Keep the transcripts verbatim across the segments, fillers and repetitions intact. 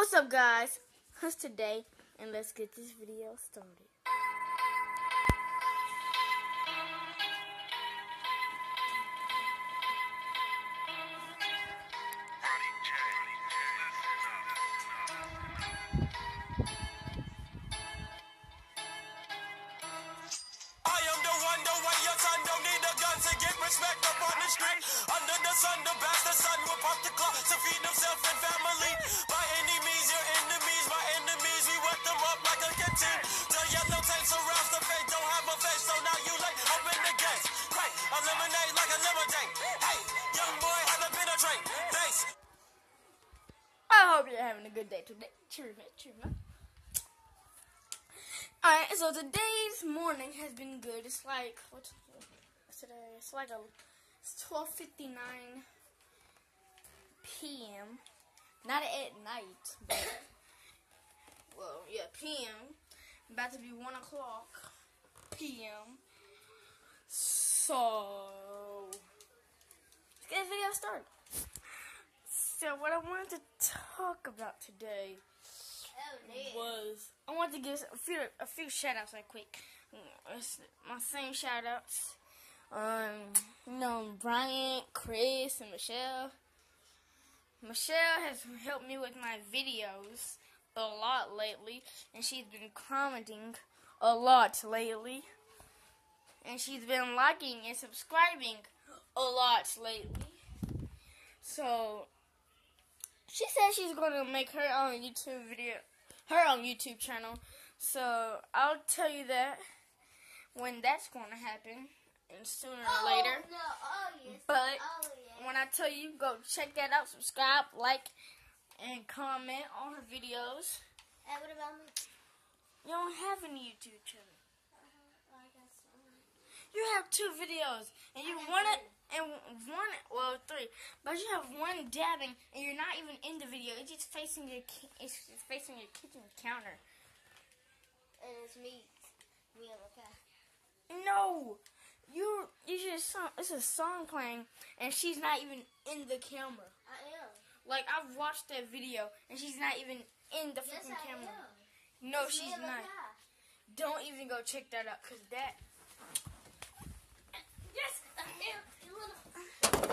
What's up, guys? It's today, and let's get this video started. Respect up on the street. Under the sun, the bastard son will pop the clock to feed himself and family. By any means, your enemies, my enemies, we wet them up like a canteen. The yellow tapes around the face, don't have a face, so now you late. Open the gates, great, eliminate like a lemonade. Hey, young boy, haven't been a train. Thanks. I hope you're having a good day today. Cheers, man. Cheers, man. Alright, so today's morning has been good. It's like, what's today? It's like a, it's twelve fifty-nine p m Not at night, but, well, yeah, p m About to be one o'clock p m So, let's get the video started. So, what I wanted to talk about today was, I wanted to give a few, a few shout-outs right quick. It's my same shout-outs. Um, you know, Brian, Chris, and Michelle. Michelle has helped me with my videos a lot lately, and she's been commenting a lot lately, and she's been liking and subscribing a lot lately. So, she said she's going to make her own YouTube video, her own YouTube channel. So, I'll tell you that when that's going to happen. And sooner or oh, later. No, oh, yes. But oh, yeah. when I tell you, go check that out, subscribe, like, and comment on her videos. And what about me? You don't have any YouTube channel. Uh-huh. I guess so. You have two videos, and you want it, and one, well, three, but you have one dabbing, and you're not even in the video. It's just facing your, it's facing your kitchen counter. And it's me, me and my cat. No. You, you just song. It's a song playing, and she's not even in the camera. I am. Like, I've watched that video, and she's not even in the freaking yes, I camera. Am. No, it's she's me not. Don't even go check that out, cause that. Yes, I am.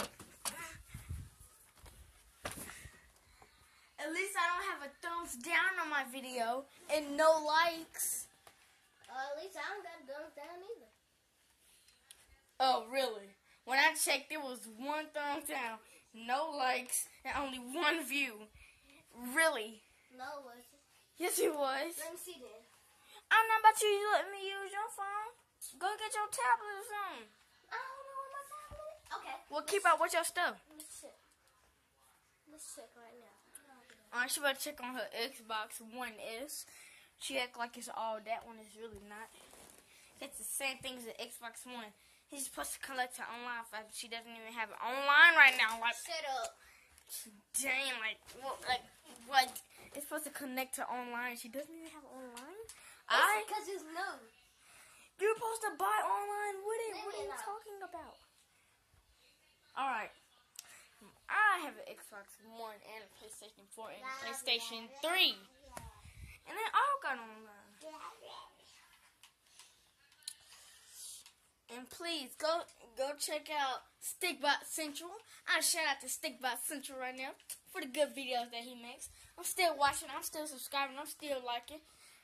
At least I don't have a thumbs down on my video and no likes. Uh, at least I don't got thumbs down either. Oh, really? When I checked, there was one thumbs down, no likes, and only one view. Really? No, it wasn't. Yes, it was. Let me see then. I'm not about you letting me use your phone. Go get your tablet or something. I don't know what my tablet. Okay. Well, keep up with your stuff. Let's check. Let's check right now. Alright, she better check on her Xbox One S. She act like it's all that one. It's really not. It's the same thing as the Xbox One. He's supposed to collect her online files, but she doesn't even have it online right now. Like, shut up. Dang, like, what, like, what? It's supposed to connect to online. She doesn't even have online? I Because it's new. You're supposed to buy online with it. Maybe What are you not. talking about? Alright. I have an Xbox One and a PlayStation four and a PlayStation three. And they all got online. And please, go go check out Stickbot Central. I shout out to Stickbot Central right now for the good videos that he makes. I'm still watching. I'm still subscribing. I'm still liking.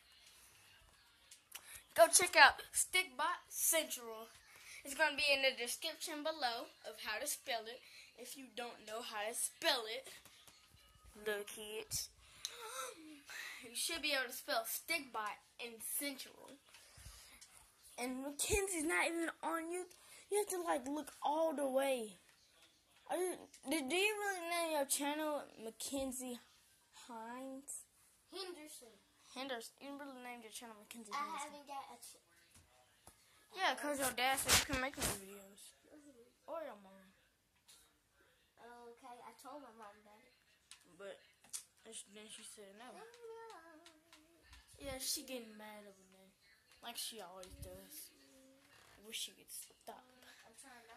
Go check out Stickbot Central. It's going to be in the description below of how to spell it. If you don't know how to spell it, little kids, you should be able to spell Stickbot and Central. And Mackenzie's not even on you. You have to like look all the way. Are you, do, do you really name your channel Mackenzie Hines? Henderson. Henderson. You really named your channel Mackenzie I Henderson. haven't got a ch Yeah, because your dad said you can make more videos. Or your mom. Okay, I told my mom about it. But then she said no. Yeah, she getting mad over me. Like she always does. I wish she could stop. I'm trying